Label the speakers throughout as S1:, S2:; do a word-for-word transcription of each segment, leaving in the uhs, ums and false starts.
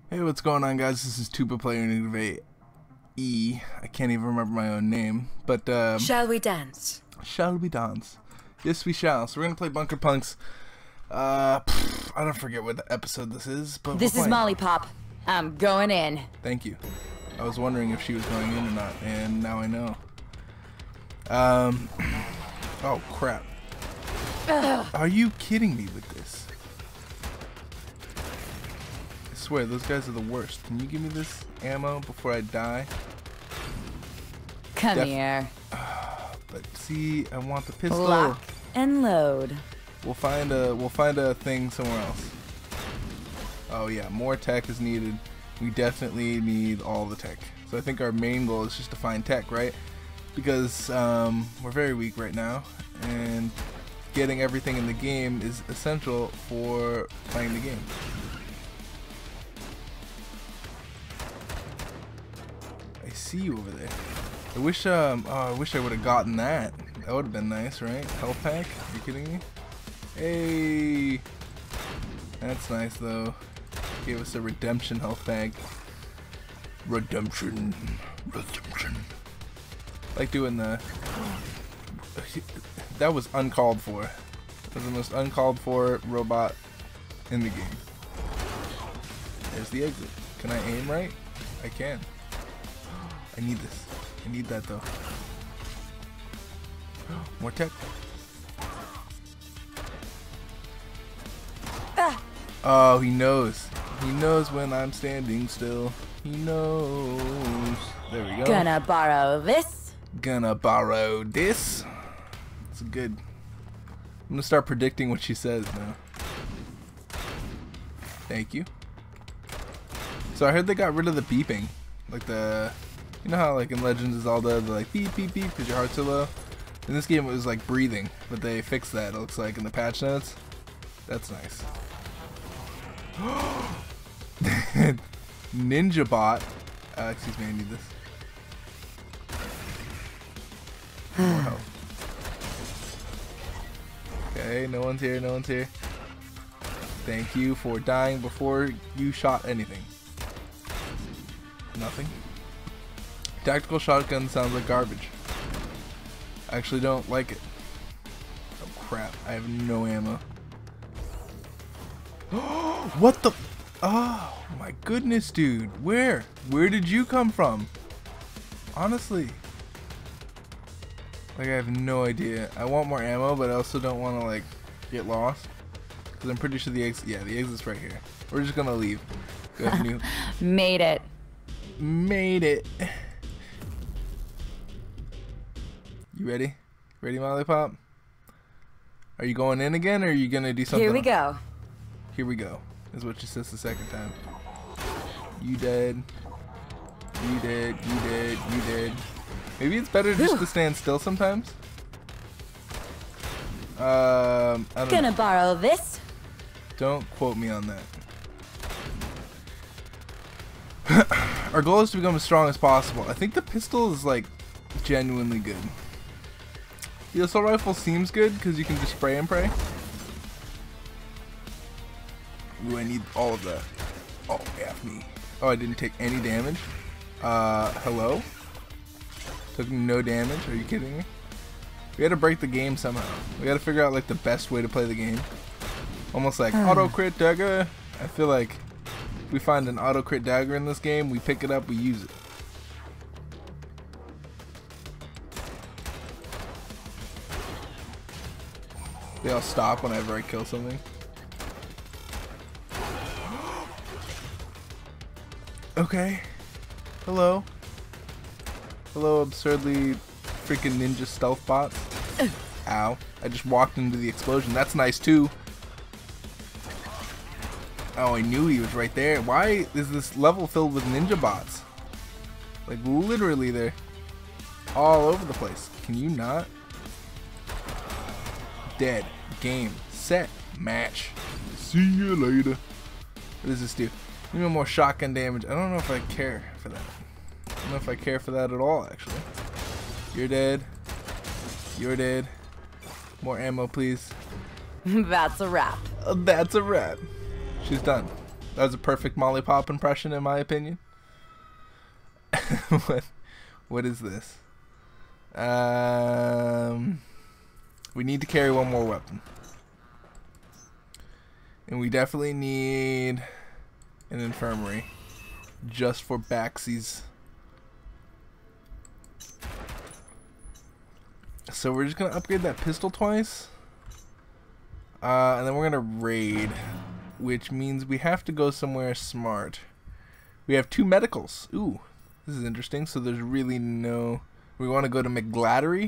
S1: Hey, what's going on, guys? This is Tubaplyr, NegativeAE. I can't even remember my own name, but um,
S2: shall we dance?
S1: Shall we dance? Yes, we shall. So we're gonna play Bunker Punks. Uh, pff, I don't forget what episode this is, but
S2: this is Molly Pop. I'm going in.
S1: Thank you. I was wondering if she was going in or not, and now I know. Um. Oh crap! Ugh. Are you kidding me with this? I swear, those guys are the worst. Can you give me this ammo before I die?
S2: Come
S1: Def
S2: here.
S1: Uh, but see, I want the pistol.
S2: Lock and load.
S1: We'll find a we'll find a thing somewhere else. Oh yeah, more tech is needed. We definitely need all the tech. So I think our main goal is just to find tech, right? Because um, we're very weak right now, and getting everything in the game is essential for playing the game. I see you over there. I wish um oh, I wish I would have gotten that. That would have been nice, right? Health pack? Are you kidding me? Hey, that's nice though. Gave us a redemption health pack. Redemption, redemption. Like doing the. That was uncalled for. That was the most uncalled for robot in the game. There's the exit. Can I aim right? I can. I need this. I need that though. More tech.
S2: Ah.
S1: Oh, he knows. He knows when I'm standing still. He knows. There we go.
S2: Gonna borrow this.
S1: Gonna borrow this. It's good. I'm gonna start predicting what she says now. Thank you. So I heard they got rid of the beeping. Like the, you know how like in Legends of Zelda, they're like beep beep beep because your heart's so low. In this game it was like breathing, but they fixed that, it looks like, in the patch notes. That's nice. Ninja bot. Uh, excuse me, I need this. More health. Okay, no one's here, no one's here. Thank you for dying before you shot anything. Nothing. Tactical shotgun sounds like garbage. I actually don't like it. Oh crap, I have no ammo. What the? Oh my goodness, dude. Where? Where did you come from? Honestly. Like, I have no idea. I want more ammo, but I also don't want to, like, get lost. Because I'm pretty sure the exit, yeah, the exit's right here. We're just going to leave. Go ahead, new.
S2: Made it.
S1: Made it. You ready? Ready, Molly Pop? Are you going in again, or are you going to do something
S2: Here we
S1: else?
S2: go.
S1: Here we go, is what she says the second time. You dead. You dead. You dead. You dead. Maybe it's better just to stand still sometimes. Um, I don't
S2: Gonna
S1: know.
S2: borrow this.
S1: Don't quote me on that. Our goal is to become as strong as possible. I think the pistol is like genuinely good. The assault rifle seems good because you can just spray and pray. Ooh, I need all of that. Oh, F me. Oh, I didn't take any damage. Uh, hello? Took no damage? Are you kidding me? We gotta break the game somehow. We gotta figure out like the best way to play the game. Almost like auto crit dagger. I feel like if we find an auto crit dagger in this game, we pick it up, we use it. They all stop whenever I kill something. Okay. Hello. Hello, absurdly freaking ninja stealth bots. Ow. I just walked into the explosion. That's nice too. Oh, I knew he was right there. Why is this level filled with ninja bots? Like, literally, they're all over the place. Can you not? Dead. Game. Set. Match. See you later. What does this do? Even more shotgun damage. I don't know if I care for that. I don't know if I care for that at all, actually. You're dead. You're dead. More ammo, please.
S2: That's a wrap.
S1: Uh, that's a wrap. She's done. That was a perfect Molly Pop impression, in my opinion. what, what is this? Um, we need to carry one more weapon. And we definitely need an infirmary. Just for backsies. So we're just going to upgrade that pistol twice. Uh, and then we're going to raid. Which means we have to go somewhere smart. We have two medicals. Ooh, this is interesting. So there's really no... We want to go to McGlattery.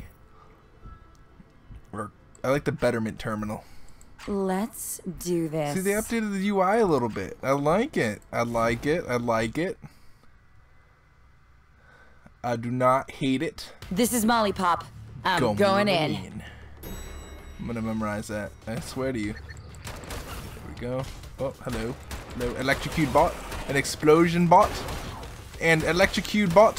S1: Or I like the Betterment Terminal.
S2: Let's do this.
S1: See, they updated the U I a little bit. I like it. I like it. I like it. I do not hate it.
S2: This is Molly Pop. I'm
S1: Go
S2: going
S1: in.
S2: in.
S1: I'm gonna memorize that. I swear to you. There we go. Oh, hello. Hello. Electrocute bot. An explosion bot. And electrocute bot.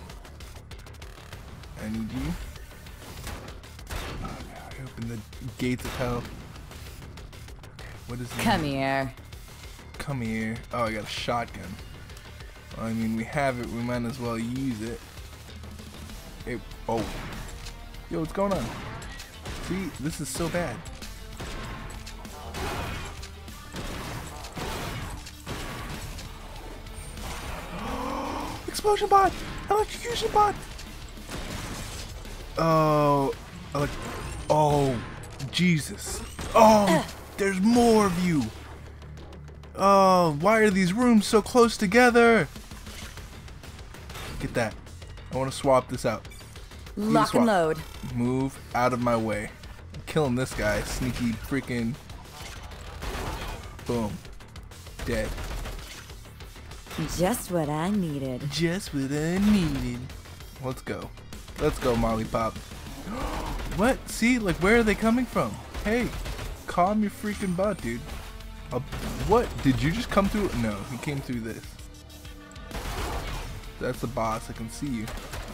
S1: I need you. Oh, no. I open the gates of hell. What is
S2: Come here.
S1: Come here. Oh, I got a shotgun. Well, I mean, we have it. We might as well use it. It. Oh. Yo, what's going on? See, this is so bad. Explosion bot! Electrocution bot! Oh. Elect oh. Jesus. Oh. There's more of you. Oh, why are these rooms so close together? Get that. I want to swap this out.
S2: Lock and load.
S1: Move out of my way. I'm killing this guy. Sneaky freaking. Boom. Dead.
S2: Just what I needed.
S1: Just what I needed. Let's go. Let's go, Molly Pop. What? See, like, where are they coming from? Hey. Calm your freaking butt, dude. Uh, what? Did you just come through? No, he came through this. That's the boss. I can see you.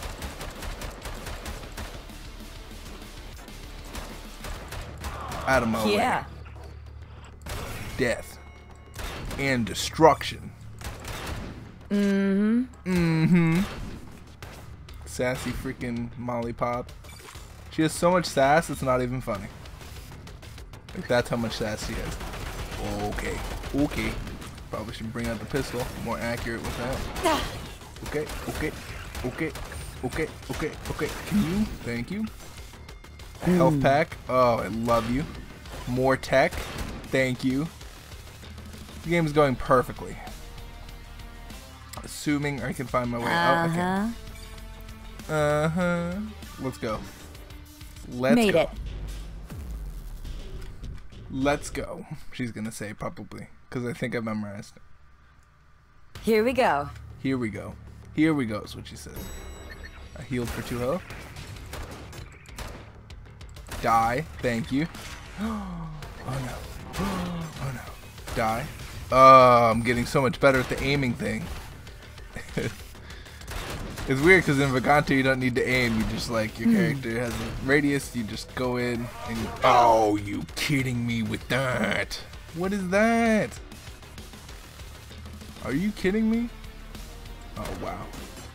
S1: Out of my way.
S2: Yeah.
S1: Death. And destruction.
S2: Mm-hmm.
S1: Mm-hmm. Sassy freaking Molly Pop. She has so much sass, it's not even funny. Like, that's how much sass she has. Okay. Okay. Probably should bring out the pistol. More accurate with that. Okay. Okay. Okay. Okay. Okay. Okay. Can you? Thank you. A health pack. Oh, I love you. More tech. Thank you. The game is going perfectly. Assuming I can find my way out.
S2: Uh-huh.
S1: Okay. Uh-huh. Let's go. Let's
S2: Made
S1: go.
S2: it.
S1: Let's go. She's gonna say probably, because I think I memorized it.
S2: Here we go.
S1: Here we go. Here we go is what she says. I healed for two health. Die. Thank you. Oh no. Oh no. Die. Oh, I'm getting so much better at the aiming thing. It's weird because in Vagante you don't need to aim. You just, like, your character has a radius. You just go in and you, oh, you kidding me with that? What is that? Are you kidding me? Oh wow.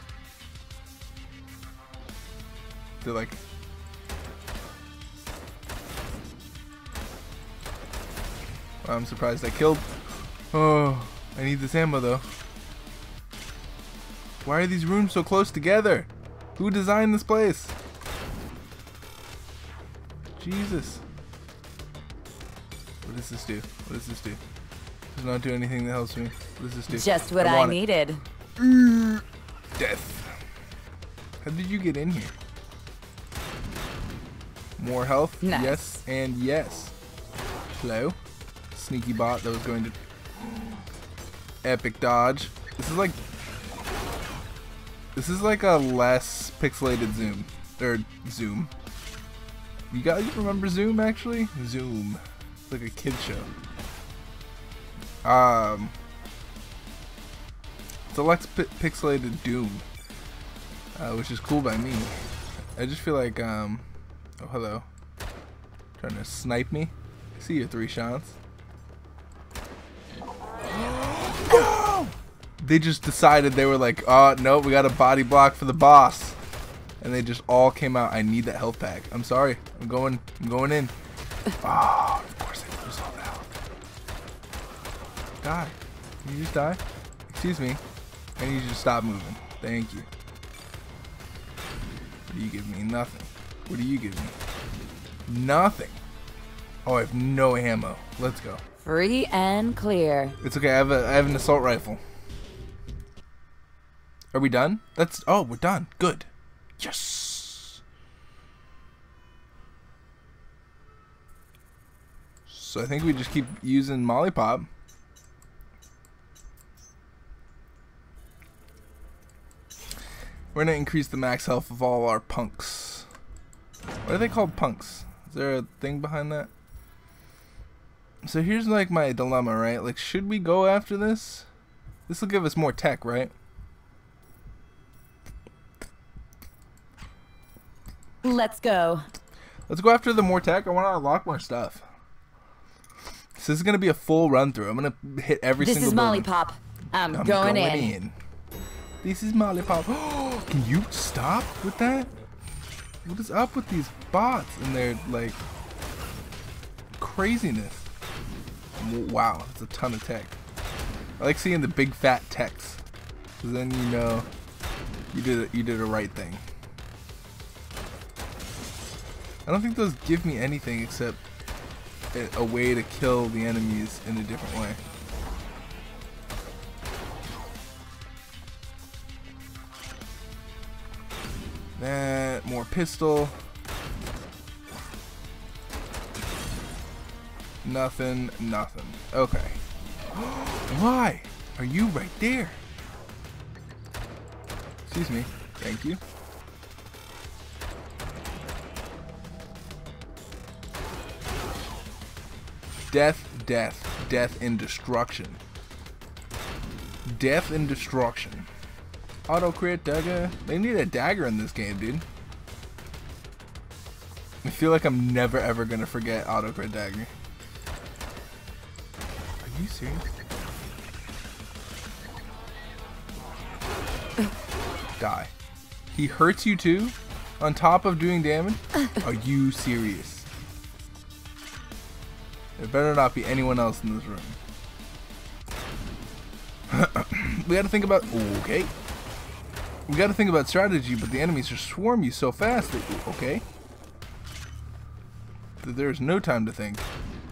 S1: They're like. I'm surprised I killed. Oh, I need this ammo though. Why are these rooms so close together? Who designed this place? Jesus. What does this do? What does this do? Does not do anything that helps me. What does this do?
S2: Just what I,
S1: I
S2: I needed.
S1: Death. How did you get in here? More health?
S2: Nice.
S1: Yes and yes. Hello. Sneaky bot that was going to epic dodge. This is like This is like a less pixelated Zoom or Zoom. You guys remember Zoom actually? Zoom. It's like a kid show. Um It's a less pi pixelated Doom. Uh, which is cool by me. I just feel like um oh hello. Trying to snipe me. I see your three shots. they just decided they were like, oh, no, we got a body block for the boss. And they just all came out. I need that health pack. I'm sorry. I'm going, I'm going in. Oh, of course I lose all the health. Die. Can you just die? Excuse me. I need you to stop moving. Thank you. What do you give me? Nothing. What do you give me? Nothing. Oh, I have no ammo. Let's go.
S2: Free and clear.
S1: It's okay. I have a I have an assault rifle. Are we done? That's oh, we're done. Good. Yes. So I think we just keep using Molly Pop. We're gonna increase the max health of all our punks. What are they called, punks? Is there a thing behind that? So here's like my dilemma, right? Like, should we go after this? This will give us more tech, right?
S2: Let's go.
S1: Let's go after the more tech. I want to unlock more stuff. So this is gonna be a full run through. I'm gonna hit every
S2: This
S1: single
S2: is Molly
S1: building.
S2: Pop. I'm,
S1: I'm
S2: going,
S1: going
S2: in.
S1: in. This is Molly Pop. Can you stop with that? What is up with these bots and their like craziness? Wow, that's a ton of tech. I like seeing the big fat text, because then you know you did you did a right thing. I don't think those give me anything except a, a way to kill the enemies in a different way. That, more pistol. Nothing, nothing. Okay. Why are you right there? Excuse me. Thank you. Death, death, death and destruction. Death and destruction. Auto crit dagger. They need a dagger in this game, dude. I feel like I'm never ever gonna forget auto crit dagger. Are you serious? Die. He hurts you too? On top of doing damage? Are you serious? There better not be anyone else in this room. We gotta think about... Okay. We gotta think about strategy, but the enemies just swarm you so fast that... Okay. That there's no time to think.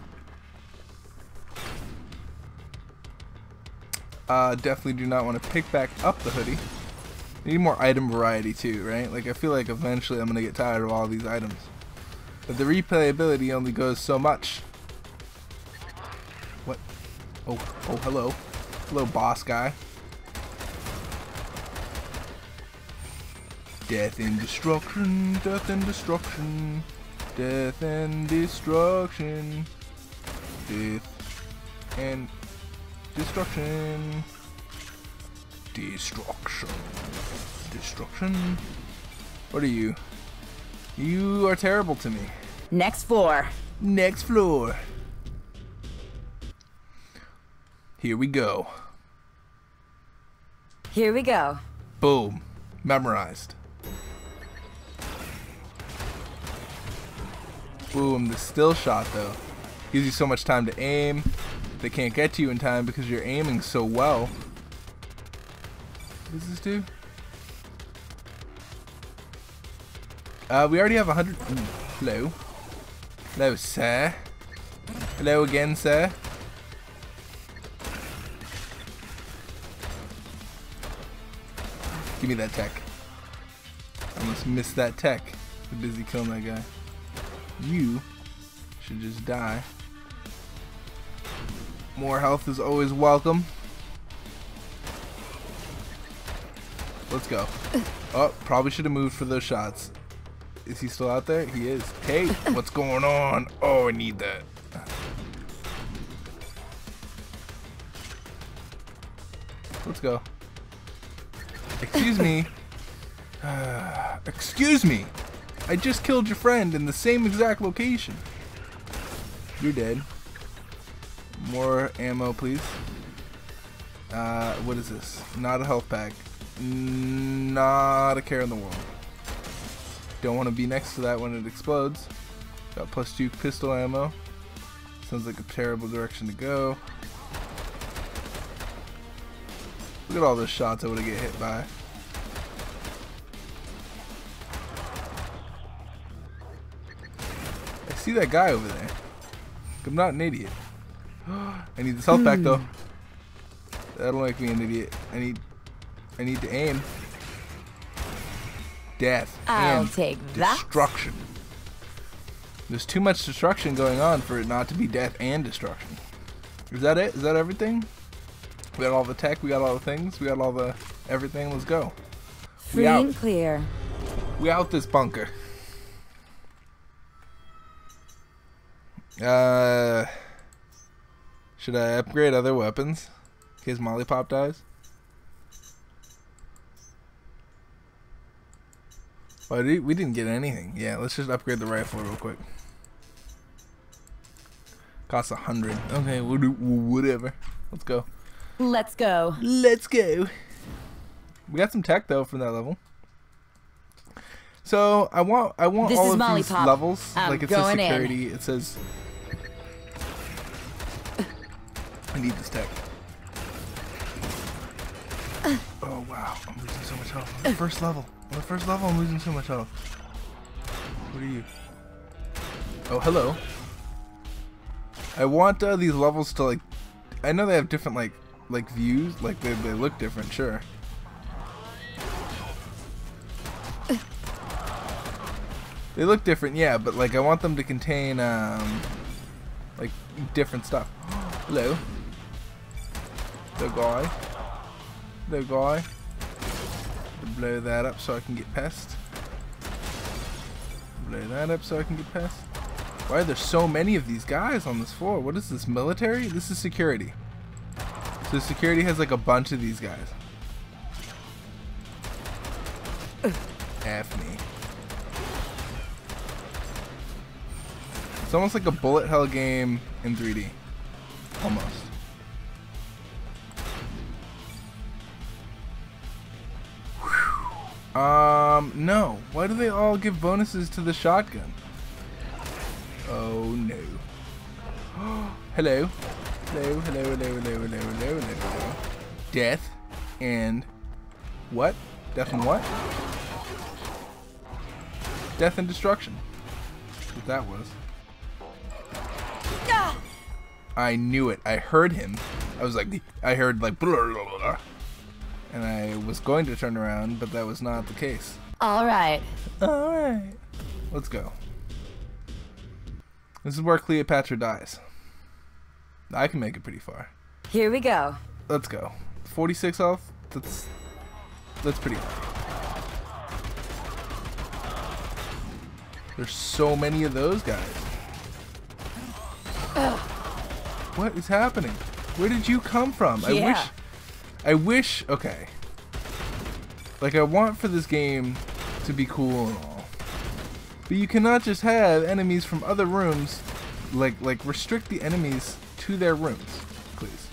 S1: Uh, definitely do not want to pick back up the hoodie. I need more item variety too, right? Like, I feel like eventually I'm gonna get tired of all these items. But the replayability only goes so much. What? Oh, oh, hello. Hello, boss guy. Death and destruction, death and destruction, death and destruction, death and destruction, destruction, destruction. What are you? You are terrible to me.
S2: Next floor.
S1: Next floor. Here we go.
S2: Here we go.
S1: Boom. Memorized. Boom. The still shot though gives you so much time to aim. They can't get to you in time because you're aiming so well. What does this do? Uh, we already have a hundred. Hello. Hello, sir. Hello again, sir. Give me that tech. I almost missed that tech. I'm busy killing that guy. You should just die. More health is always welcome. Let's go. Oh, probably should have moved for those shots. Is he still out there? He is. Hey, what's going on? Oh, I need that. Let's go. Excuse me. Uh, excuse me. I just killed your friend in the same exact location. You're dead. More ammo, please. Uh, what is this? Not a health pack. Not a care in the world. Don't want to be next to that when it explodes. Got plus two pistol ammo. Sounds like a terrible direction to go. Look at all those shots I would have get hit by. I see that guy over there. I'm not an idiot. I need this health pack though. That'll make me an idiot. I need I need to aim. Death
S2: I'll
S1: and
S2: take that.
S1: destruction. There's too much destruction going on for it not to be death and destruction. Is that it? Is that everything? We got all the tech, we got all the things, we got all the everything. Let's go.
S2: Free
S1: We out.
S2: and clear.
S1: We out this bunker. Uh, should I upgrade other weapons in case Mollipop dies? Oh, we didn't get anything. Yeah, let's just upgrade the rifle real quick. Costs a hundred. Okay, we'll do whatever. Let's go.
S2: Let's go.
S1: Let's go. We got some tech though from that level. So I want I want
S2: This
S1: all
S2: is
S1: of
S2: Molly
S1: these
S2: Pop.
S1: levels.
S2: I'm
S1: like it says
S2: going in.
S1: security. It says I need this tech. Oh wow, I'm losing so much health. On the first level. On the first level I'm losing so much health. What are you? Oh hello. I want uh, these levels to like I know they have different like like views, like they, they look different, sure. They look different, yeah, but like I want them to contain um like different stuff. Hello. Hello guy. Hello guy. Blow that up so I can get past. Blow that up so I can get past. Why are there so many of these guys on this floor? What is this, military? This is security. So security has like a bunch of these guys. F me. It's almost like a bullet hell game in three D. Almost. Whew. Um, no. Why do they all give bonuses to the shotgun? Oh no. Hello. Hello, hello, hello, hello, hello, hello, hello, hello. Death and what? Death and what? Death and destruction. That's what that was. I knew it. I heard him. I was like, I heard like, blah, blah, blah, blah. And I was going to turn around, but that was not the case.
S2: All right.
S1: All right. Let's go. This is where Cleopatra dies. I can make it pretty far.
S2: Here we go.
S1: Let's go. forty-six health. That's that's pretty high. There's so many of those guys.
S2: Ugh.
S1: What is happening? Where did you come from?
S2: Yeah.
S1: I wish I wish okay. Like I want for this game to be cool and all. But you cannot just have enemies from other rooms like like restrict the enemies to their rooms, please.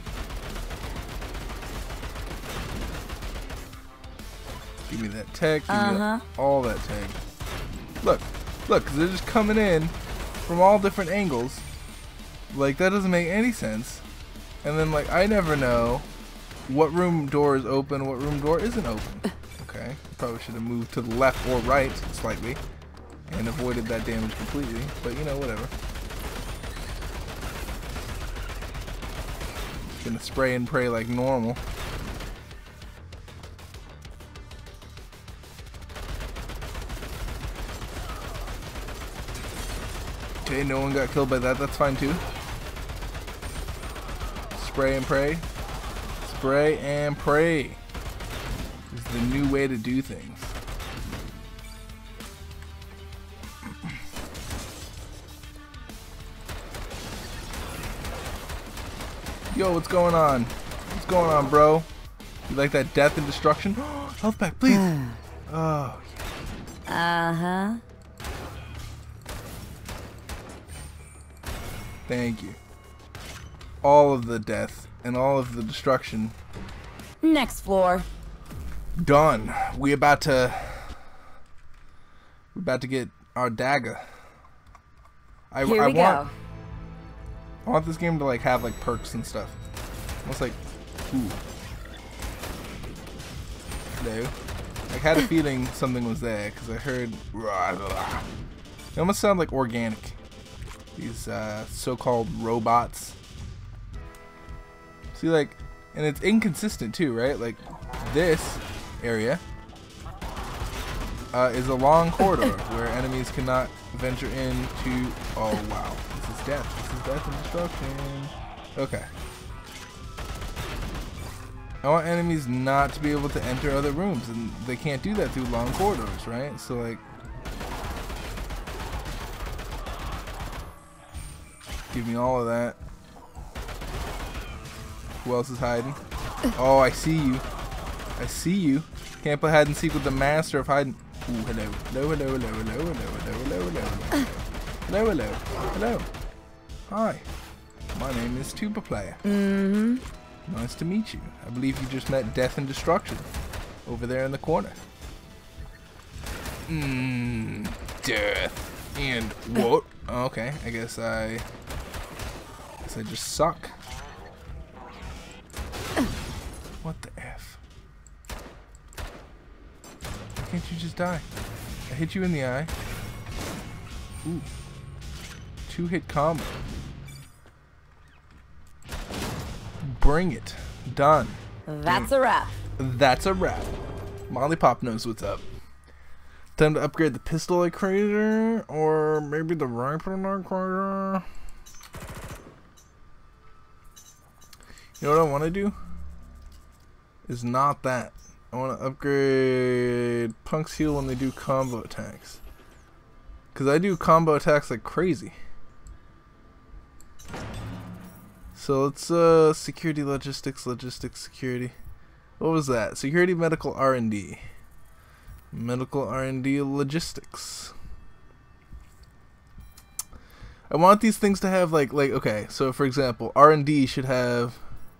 S1: Give me that tech, give
S2: Uh-huh.
S1: me that, all that tech. Look, look, they're just coming in from all different angles. Like that doesn't make any sense. And then like I never know what room door is open, what room door isn't open. Okay, probably should have moved to the left or right slightly and avoided that damage completely. But you know, whatever. Gonna spray and pray like normal. Okay, no one got killed by that. That's fine too. Spray and pray. Spray and pray is the new way to do things. Yo, what's going on? What's going on, bro? You like that death and destruction? Health pack, please. Oh.
S2: Uh-huh.
S1: Thank you. All of the death and all of the destruction.
S2: Next floor.
S1: Done. We about to. We about to get our dagger. I,
S2: Here
S1: I
S2: we
S1: want.
S2: go.
S1: I want this game to like have like perks and stuff. Almost like, ooh. No. I had a feeling something was there because I heard. They almost sound like organic. These uh, so-called robots. See, like, and it's inconsistent too, right? Like, this area uh, is a long corridor where enemies cannot venture into. Oh wow, this is death. This is death and destruction. Okay. I want enemies not to be able to enter other rooms, and they can't do that through long corridors, right? So like, give me all of that. Who else is hiding? Oh, I see you. I see you. Can't play hide and seek with the master of hiding. Ooh, hello. Hello, hello, hello, hello, hello, hello, hello, hello. Hello, hello, hello. Hi. My name is Tubaplyr.
S2: Mm-hmm.
S1: Nice to meet you. I believe you just met death and destruction over there in the corner. Mmm, death and what? Okay, I guess I, I guess I just suck. What the F? Why can't you just die? I hit you in the eye. Ooh, two hit combo. Bring it. Done.
S2: That's a wrap.
S1: That's a wrap. Molly Pop knows what's up. Time to upgrade the pistol I created, or maybe the rifle I created. You know what I want to do? Is not that. I want to upgrade Punk's heal when they do combo attacks. Because I do combo attacks like crazy. So let's uh security, logistics, logistics, security. What was that? Security, medical, R and D. Medical, R and D, logistics. I want these things to have like like okay. So for example, R and D should have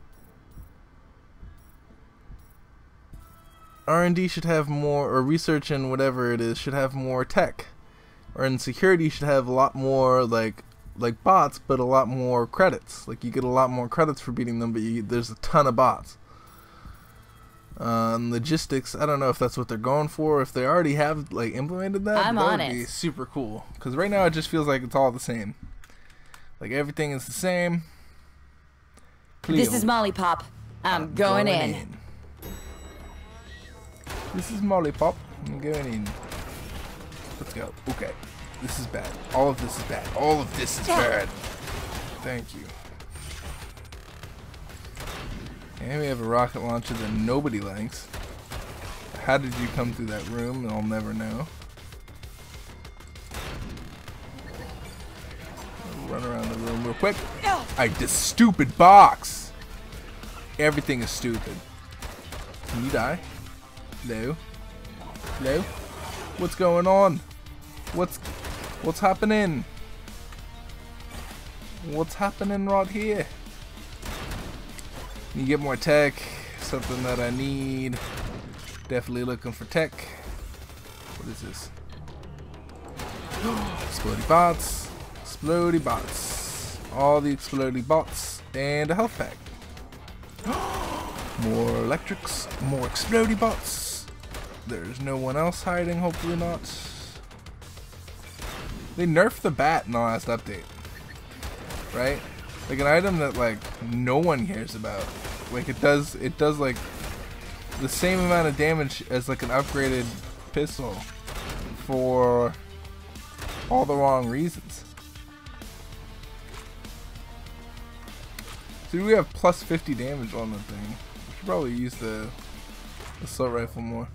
S1: R and D should have more, or research and whatever it is should have more tech, or in security should have a lot more like. like bots, but a lot more credits. Like you get a lot more credits for beating them, but you, there's a ton of bots. Uh, and logistics, I don't know if that's what they're going for. If they already have like implemented that,
S2: I'm
S1: that
S2: on
S1: would
S2: it.
S1: be super cool. Because right now it just feels like it's all the same. Like everything is the same.
S2: This
S1: Cleo.
S2: is Molly Pop. I'm,
S1: I'm
S2: going,
S1: going
S2: in.
S1: in. This is Molly Pop. I'm going in. Let's go. Okay. This is bad. All of this is bad. All of this is bad. Thank you. And we have a rocket launcher that nobody likes. How did you come through that room? I'll never know. Run around the room real quick. I this stupid box. Everything is stupid. Can you die? No. No. What's going on? What's What's happening? What's happening right here? You get more tech, something that I need. Definitely looking for tech. What is this? Explodey bots. Explodey bots. All the explodey bots. And a health pack. More electrics. More explodey bots. There's no one else hiding, hopefully not. They nerfed the bat in the last update, right? Like an item that like no one cares about. Like it does, it does like the same amount of damage as like an upgraded pistol for all the wrong reasons. So we have plus fifty damage on the thing. We should probably use the assault rifle more.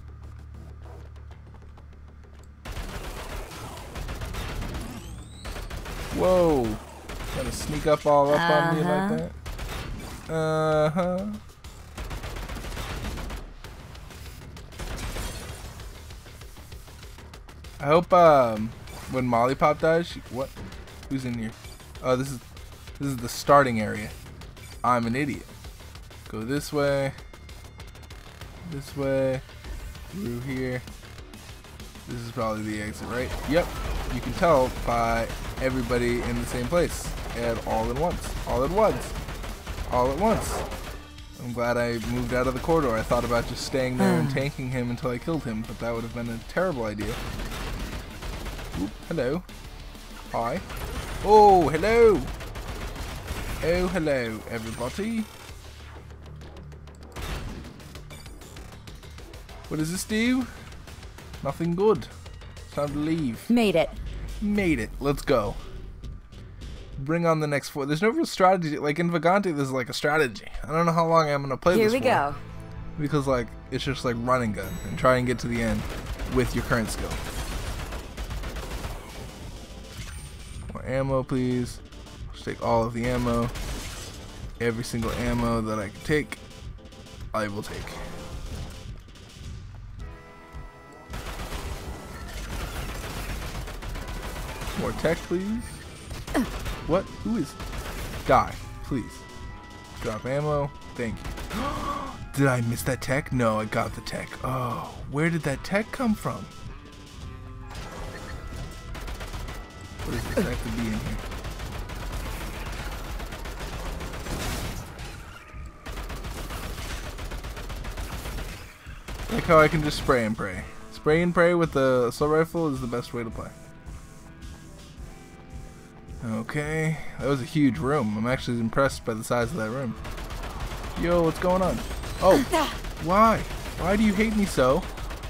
S1: Whoa, gotta sneak up all up uh-huh. on me like that. Uh-huh. I hope um when Molly Pop dies, she, what? Who's in here? Oh, this is this is the starting area. I'm an idiot. Go this way. This way. Through here. This is probably the exit, right? Yep. You can tell by everybody in the same place. And all at once. All at once. All at once. I'm glad I moved out of the corridor. I thought about just staying there and tanking him until I killed him, but that would have been a terrible idea. Oop, hello. Hi. Oh, hello. Oh, hello, everybody. What does this do? Nothing good. It's time to leave.
S2: Made it.
S1: Made it. Let's go. Bring on the next four. There's no real strategy. Like in Vagante, there's like a strategy. I don't know how long I'm gonna play
S2: Here
S1: this
S2: we
S1: for.
S2: go.
S1: Because like it's just like run and gun and try and get to the end with your current skill. More ammo, please. Let's take all of the ammo. Every single ammo that I can take, I will take. More tech, please. What? Who is? Die, please. Drop ammo. Thank you. Did I miss that tech? No, I got the tech. Oh, where did that tech come from? What is the tech to be in here? Like how I can just spray and pray. Spray and pray with the assault rifle is the best way to play. Okay, that was a huge room. I'm actually impressed by the size of that room. Yo, what's going on? Oh, why? Why do you hate me so?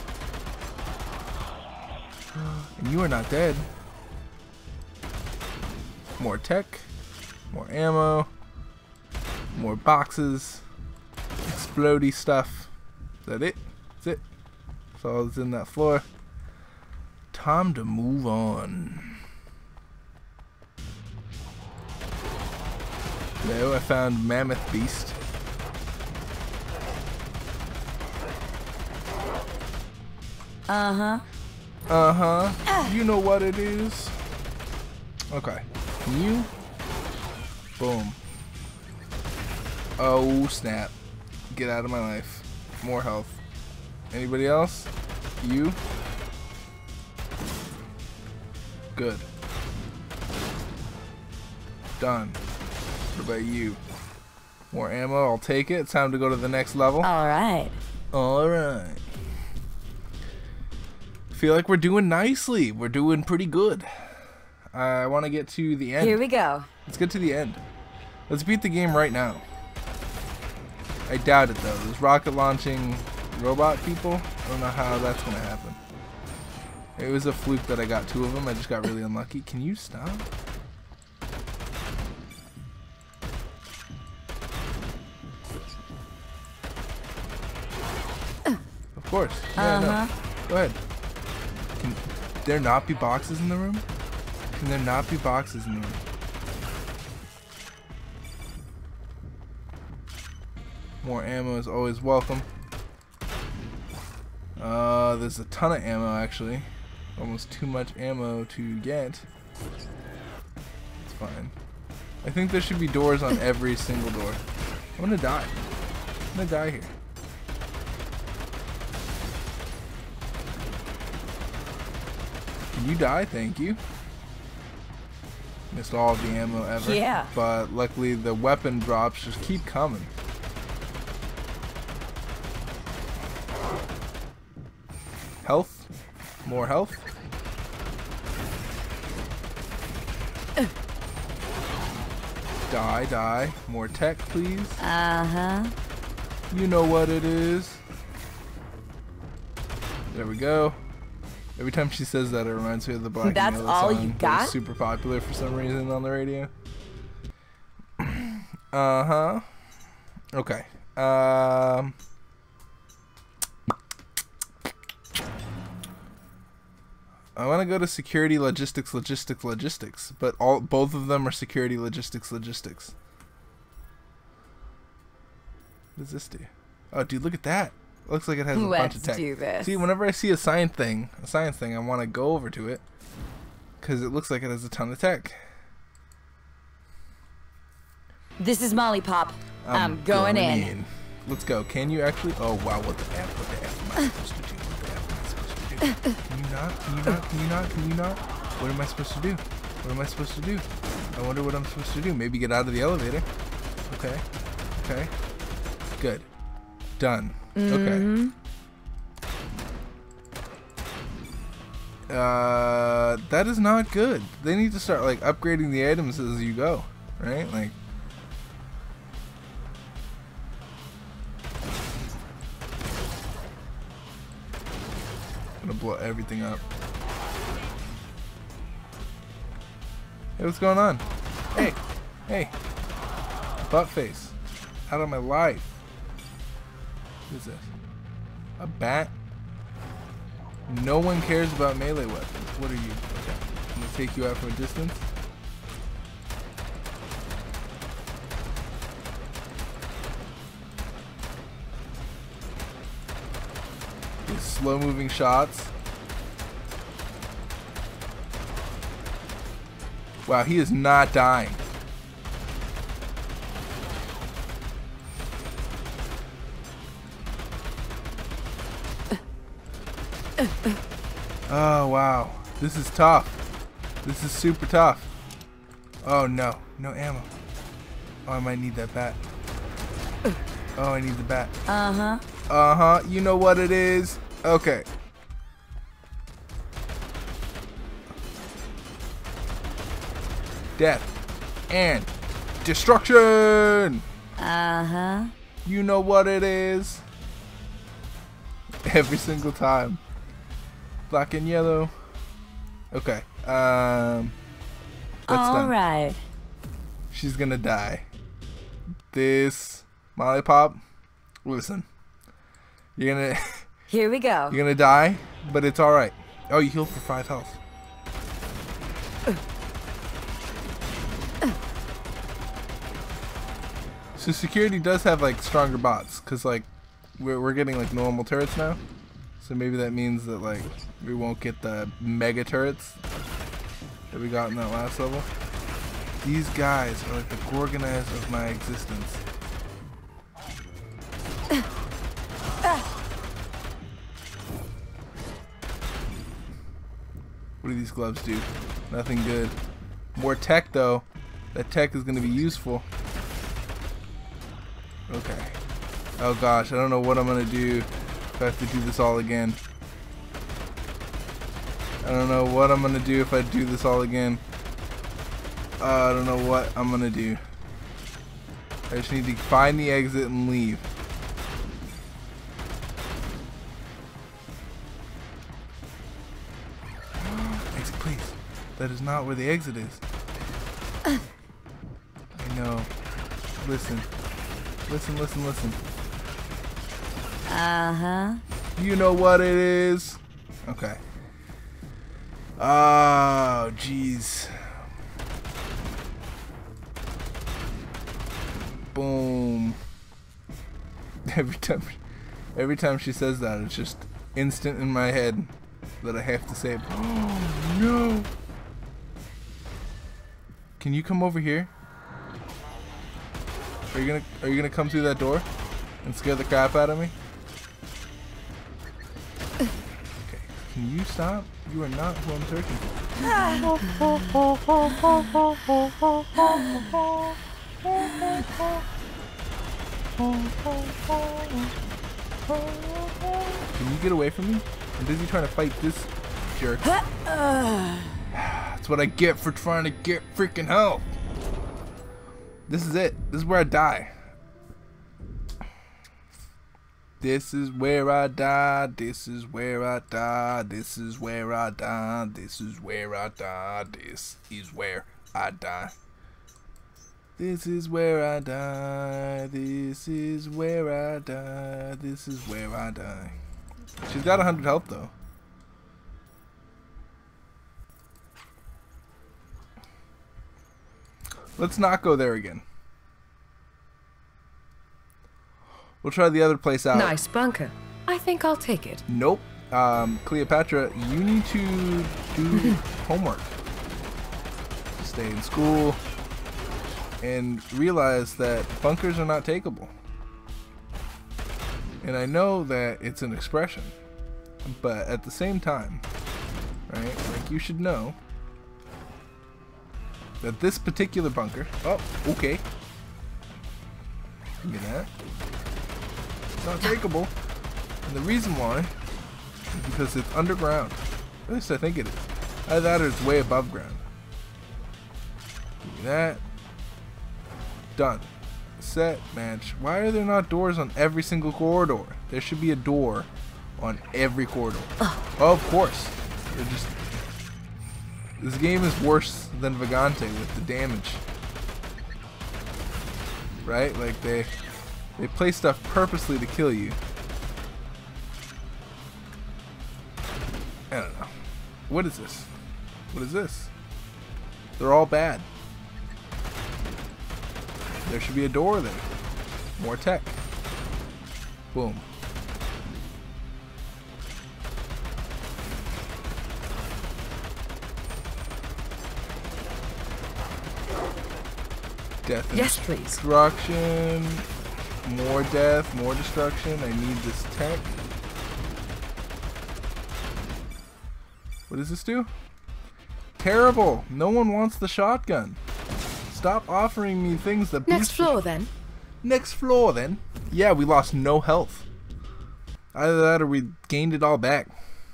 S1: And you are not dead. More tech, more ammo, more boxes, explodey stuff. Is that it? That's it. That's all that's in that floor. Time to move on. No, I found Mammoth Beast.
S2: Uh-huh.
S1: Uh-huh. Uh. You know what it is. Okay. You. Boom. Oh, snap. Get out of my life. More health. Anybody else? You. Good. Done. What about you? More ammo, I'll take it. It's time to go to the next level.
S2: Alright.
S1: Alright. Feel like we're doing nicely. We're doing pretty good. I want to get to the end.
S2: Here we go.
S1: Let's get to the end. Let's beat the game right now. I doubt it though. There's rocket launching robot people. I don't know how that's going to happen. It was a fluke that I got two of them. I just got really unlucky. Can you stop? Of course. Yeah,
S2: uh-huh.
S1: no. Go ahead. Can there not be boxes in the room? Can there not be boxes in the room? More ammo is always welcome. Uh, there's a ton of ammo actually. Almost too much ammo to get. It's fine. I think there should be doors on every single door. I'm gonna die. I'm gonna die here. Can you die? Thank you. Missed all of the ammo ever.
S2: Yeah.
S1: But luckily the weapon drops just keep coming. Health. More health. Die, die. More tech, please.
S2: Uh-huh.
S1: You know what it is. There we go. Every time she says that, it reminds me of the Black
S2: That's
S1: and Yellow
S2: all
S1: song
S2: you
S1: that
S2: got?
S1: was super popular for some reason on the radio. Uh-huh. Okay. Um... I want to go to security, logistics, logistics, logistics, but all both of them are security, logistics, logistics. What does this do? Oh, dude, look at that. It looks like it has a
S2: Let's
S1: bunch of tech.
S2: do this.
S1: See, whenever I see a science thing, a science thing, I want to go over to it because it looks like it has a ton of tech.
S2: This is Molly Pop. I'm, I'm going, going in.
S1: in. Let's go. Can you actually? Oh wow! What the F? What the F am I supposed to do? What the F am I supposed to do? Can you not? Can you not? Can you not? Can you not? What am I supposed to do? What am I supposed to do? I wonder what I'm supposed to do. Maybe get out of the elevator. Okay. Okay. Good. Done.
S2: Mm-hmm.
S1: Okay. Uh, that is not good. They need to start like upgrading the items as you go, right? Like. I'm gonna blow everything up. Hey, what's going on? Hey, hey, butt face, out of my life. What is this? A bat? No one cares about melee weapons. What are you? Okay. I'm gonna take you out from a distance. These slow-moving shots. Wow, he is not dying. Oh wow, this is tough. This is super tough. Oh no, no ammo. Oh, I might need that bat. Oh, I need the bat.
S2: Uh-huh.
S1: Uh-huh, you know what it is. Okay. Death and destruction.
S2: Uh-huh.
S1: You know what it is. Every single time. Black and yellow. Okay. Um. That's
S2: All
S1: done.
S2: right.
S1: She's gonna die. This Molly Pop. Listen. You're gonna.
S2: Here we go.
S1: You're gonna die, but it's all right. Oh, you healed for five health. So security does have like stronger bots, cause like we're we're getting like normal turrets now. So maybe that means that like we won't get the mega turrets that we got in that last level. These guys are like the Gorgonite of my existence. What do these gloves do? Nothing good. More tech though. That tech is gonna be useful. Okay. Oh gosh, I don't know what I'm gonna do if I have to do this all again. I don't know what I'm gonna do if I do this all again. Uh, I don't know what I'm gonna do. I just need to find the exit and leave. Exit, please. That is not where the exit is. I know. Listen. Listen, listen, listen.
S2: Uh-huh.
S1: You know what it is. Okay. Oh, jeez. Boom. Every time, every time she says that, it's just instant in my head that I have to say, oh, no. Can you come over here? Are you gonna Are you gonna come through that door and scare the crap out of me? Okay, can you stop? You are not who I'm searching for. Can you get away from me? I'm busy trying to fight this jerk. That's what I get for trying to get freaking help. This is it. This is where I die. This is where I die. This is where I die. This is where I die. This is where I die. This is where I die. This is where I die. This is where I die. This is where I die. She's got one hundred health though. Let's not go there again. We'll try the other place out.
S3: Nice bunker. I think I'll take it.
S1: Nope. Um, Cleopatra, you need to do homework. Stay in school. and realize that bunkers are not takeable. And I know that it's an expression, but at the same time, right, like you should know that this particular bunker, oh, okay, give me that, it's not takeable. And the reason why is because it's underground. At least I think it is. Either that or it's way above ground. Give me that. Done. Set, match. Why are there not doors on every single corridor? There should be a door on every corridor. Oh, of course. They're just... This game is worse than Vagante with the damage. Right? Like they they play stuff purposely to kill you. I don't know. What is this? What is this? They're all bad. There should be a door there. More tech. Boom. Death and
S3: yes, please.
S1: Destruction. More death, more destruction. I need this tech. What does this do? Terrible. No one wants the shotgun. Stop offering me things that
S3: Next floor then.
S1: Next floor then. Yeah, we lost no health. Either that or we gained it all back.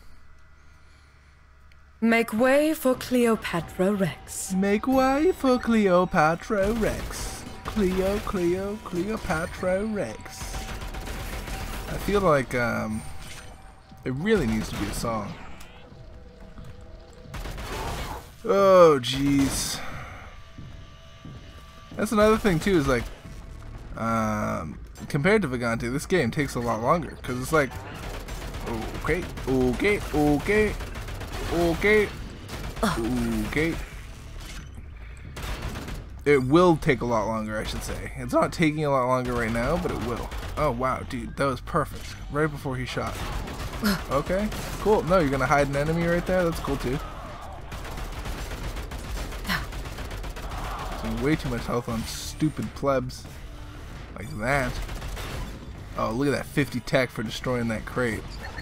S3: Make way for Cleopatra Rex.
S1: Make way for Cleopatra Rex. Cleo, Cleo, Cleopatra Rex. I feel like um, it really needs to be a song. Oh, jeez. That's another thing too, is like, um, compared to Vagante, this game takes a lot longer, because it's like, okay, okay, okay, okay, okay. It will take a lot longer, I should say. It's not taking a lot longer right now, but it will. Oh wow, dude, that was perfect. Right before he shot. Okay, cool. No, you're gonna hide an enemy right there? That's cool too. Way too much health on stupid plebs like that. Oh, look at that fifty tech for destroying that crate.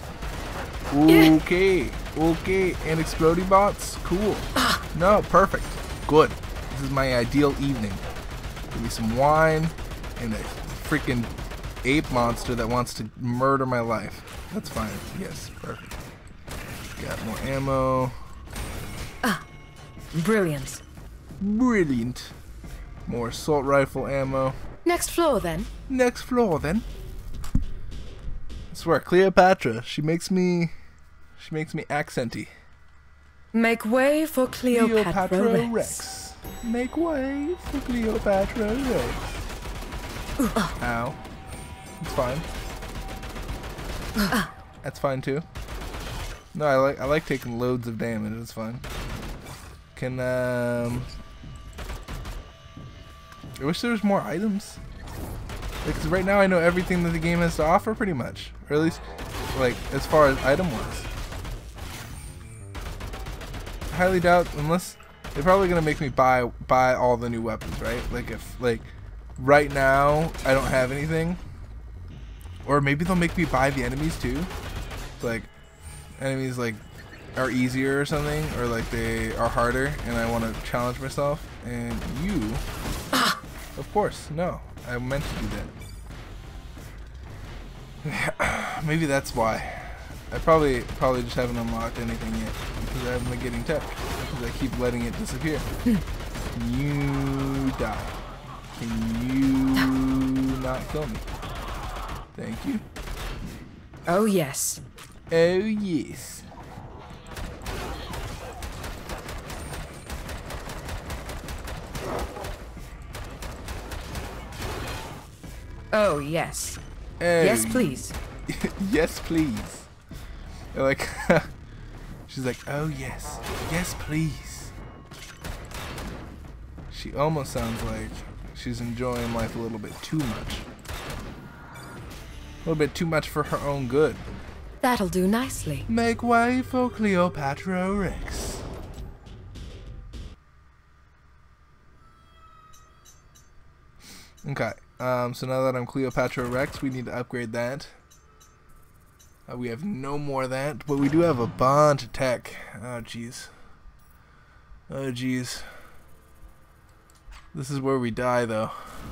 S1: Okay, okay, and exploding bots, cool. No, perfect, good. This is my ideal evening. Give me some wine and a freaking ape monster that wants to murder my life. That's fine. Yes, perfect. Got more ammo.
S3: Ah, brilliant.
S1: Brilliant. More assault rifle ammo.
S3: Next floor then.
S1: Next floor then. I swear, Cleopatra, she makes me she makes me accenty.
S3: Make way for Cleopatra,
S1: Cleopatra Rex.
S3: Rex.
S1: Make way for Cleopatra Rex.
S3: Uh.
S1: Ow. It's fine.
S3: Uh.
S1: That's fine too. No, I like I like taking loads of damage, it's fine. Can um I wish there was more items. Because right now I know everything that the game has to offer pretty much. Or at least, like, as far as item-wise. I highly doubt, unless... They're probably going to make me buy buy all the new weapons, right? Like, if, like, right now I don't have anything. Or maybe they'll make me buy the enemies, too. Like, enemies, like, are easier or something. Or, like, they are harder, and I want to challenge myself. And you... Of course, no. I meant to do that. Maybe that's why. I probably probably just haven't unlocked anything yet because I haven't been getting tech. Because I keep letting it disappear. Can you die? Can you not kill me? Thank you.
S3: Oh yes.
S1: Oh yes.
S3: Oh yes.
S1: Hey.
S3: Yes, please.
S1: Yes, please. They're like, she's like, oh yes, yes, please. She almost sounds like she's enjoying life a little bit too much. A little bit too much for her own good.
S3: That'll do nicely.
S1: Make way for Cleopatra Rex. Okay. Um, so now that I'm Cleopatra Rex, we need to upgrade that. Uh, we have no more of that, but we do have a bunch of tech. Oh, jeez. Oh, jeez. This is where we die, though.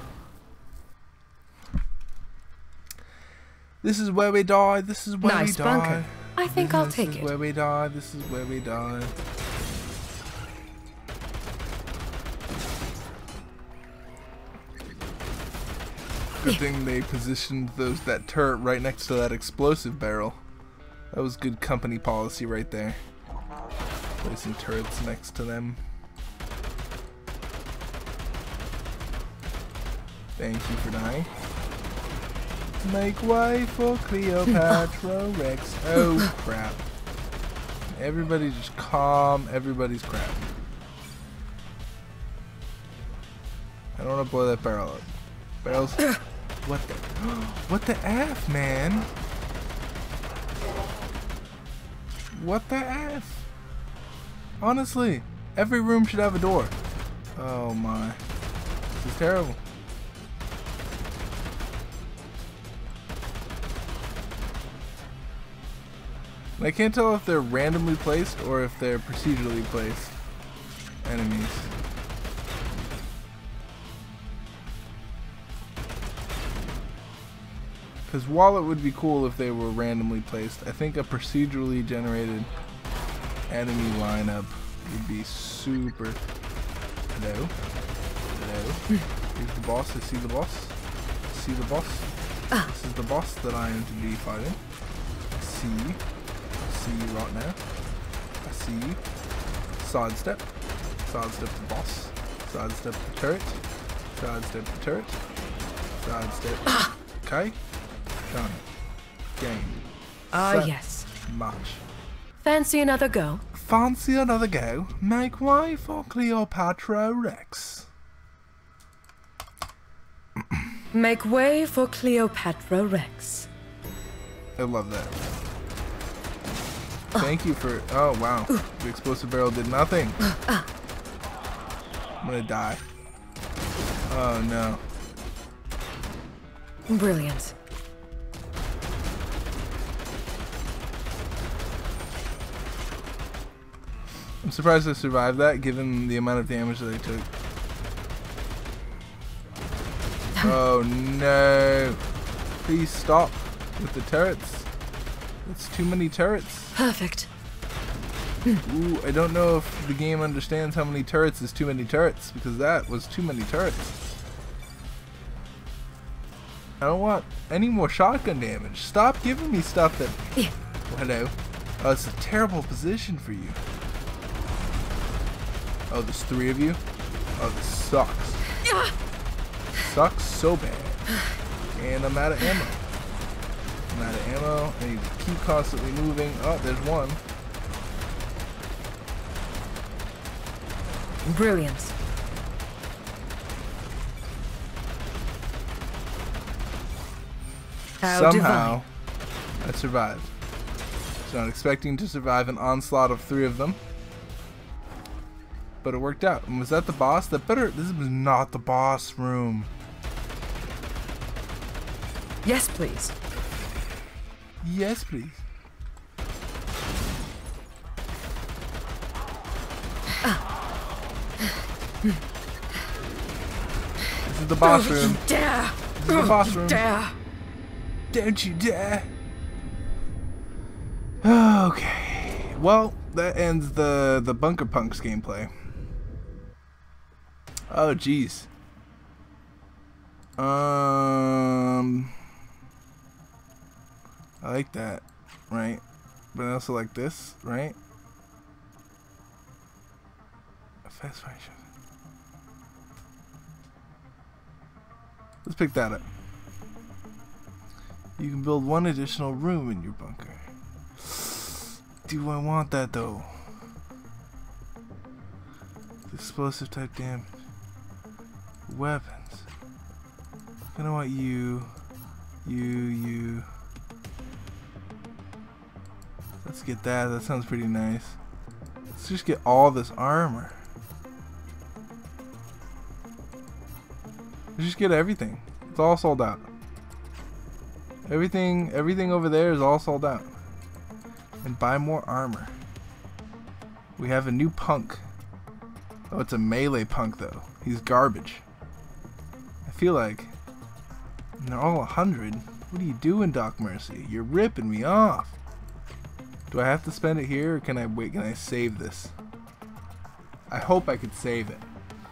S1: This is where we die. This is where
S3: Nice
S1: we
S3: bunker.
S1: die.
S3: I think
S1: this
S3: I'll
S1: is,
S3: take
S1: this
S3: it.
S1: is where we die. This is where we die. Good thing they positioned those that turret right next to that explosive barrel. That was good company policy right there. Placing turrets next to them. Thank you for dying. Make way for Cleopatra Rex. Oh crap. Everybody just calm everybody's crap. I don't want to blow that barrel up. Barrels. What the? What the F, man? What the F? Honestly, every room should have a door. Oh my. This is terrible. And I can't tell if they're randomly placed or if they're procedurally placed enemies. Because while it would be cool if they were randomly placed, I think a procedurally generated enemy lineup would be super. Hello? Hello? Here's the boss. I see the boss. I see the boss. This is the boss that I am to be fighting. I see. I see you right now. I see you. Sidestep. Sidestep the boss. Sidestep the turret. Sidestep the turret. Sidestep. Okay. Done. Game.
S3: Ah,
S1: Set.
S3: yes.
S1: Match.
S3: Fancy another go?
S1: Fancy another go? Make way for Cleopatra Rex.
S3: Make way for Cleopatra Rex.
S1: I love that. Thank you for... Oh, wow. The explosive barrel did nothing. I'm gonna die. Oh, no.
S3: Brilliant.
S1: I'm surprised I survived that, given the amount of damage that I took. Oh no! Please stop with the turrets. It's too many turrets.
S3: Perfect.
S1: Ooh, I don't know if the game understands how many turrets is too many turrets, because that was too many turrets. I don't want any more shotgun damage. Stop giving me stuff that... Oh, hello. Oh, it's a terrible position for you. Oh, there's three of you? Oh, this sucks. Sucks so bad. And I'm out of ammo. I'm out of ammo. I need to keep constantly moving. Oh, there's one.
S3: Brilliant. How
S1: Somehow,
S3: divine.
S1: I survived. So I'm expecting to survive an onslaught of three of them. But it worked out. And was that the boss? That better... This was not the boss room.
S3: Yes, please.
S1: Yes, please. This is the boss
S3: Don't
S1: room.
S3: you dare!
S1: This is the boss room.
S3: Dare!
S1: Don't you dare. Okay. Well, that ends the, the Bunker Punks gameplay. Oh, jeez. Um... I like that, right? But I also like this, right? A fast fire shot. Let's pick that up. You can build one additional room in your bunker. Do I want that though? Explosive type damage. Weapons. I don't want you. You, you. Let's get that. That sounds pretty nice. Let's just get all this armor. Let's just get everything. It's all sold out. Everything, everything over there is all sold out. And buy more armor. We have a new punk. Oh, it's a melee punk though. He's garbage. I feel like and they're all a hundred. What are you doing, Doc Mercy? You're ripping me off. Do I have to spend it here, or can I wait? Can I save this? I hope I could save it.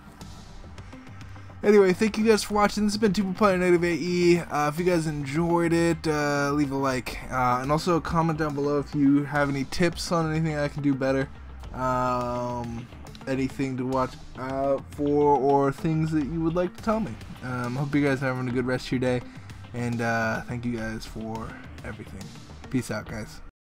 S1: Anyway, thank you guys for watching. This has been Tubaplyr NegativeAE. Uh, if you guys enjoyed it, uh, leave a like. Uh, and also comment down below if you have any tips on anything I can do better. Um, anything to watch out for, or things that you would like to tell me. Um, hope you guys are having a good rest of your day. And uh, thank you guys for everything. Peace out, guys.